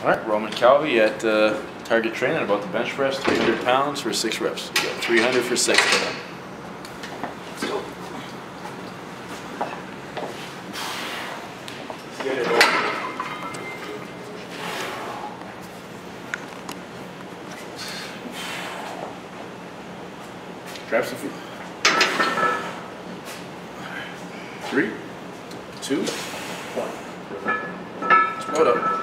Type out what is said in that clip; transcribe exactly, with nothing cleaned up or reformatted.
All right, Roman Calvy at uh, target training about the bench press, three hundred pounds for six reps. We got three hundred for six for them. Let's go. Let's get it over. Grab some food. Three, two, one. Squat up.